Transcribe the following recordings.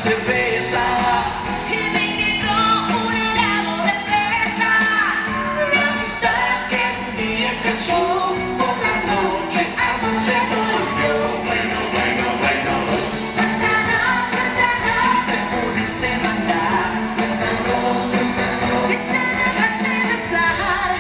cerveza. Y me invitó un helado de fresa. La amistad que un día empezó, por la noche se volvió. Bueno, bueno, bueno. Y te pudiste mandar. Si te dejaste besar.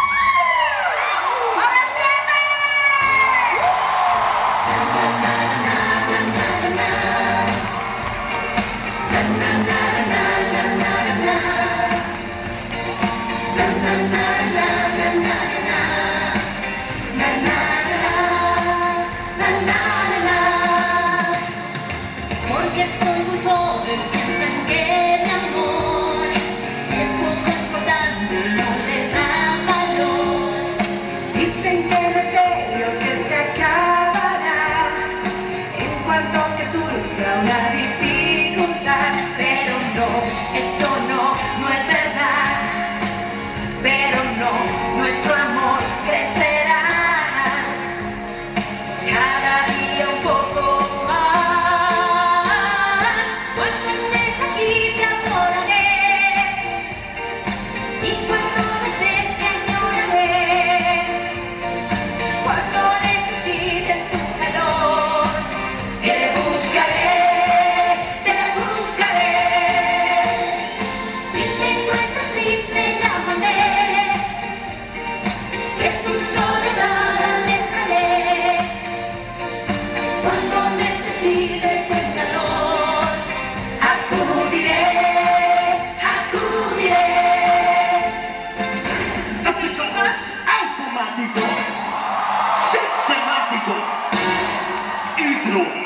Porque soy muy joven, piensan que mi amor es poco importante, no le dan valor. Dicen que no es serio, que se acabará en cuanto que surja una dificultad. Pero no, eso no es verdad. Pero no, nuestro amor crecerá cada día un poco más. Cuando estés aquí te adoraré, y cuando no estés te añoraré. Cuando necesites tu calor, Te buscaré, te buscaré. si te encuentras triste llámame, que tu soledad alejaré. Cuando necesites tu calor, Acudiré, acudiré. Mucho más automático, sistemático, hidro.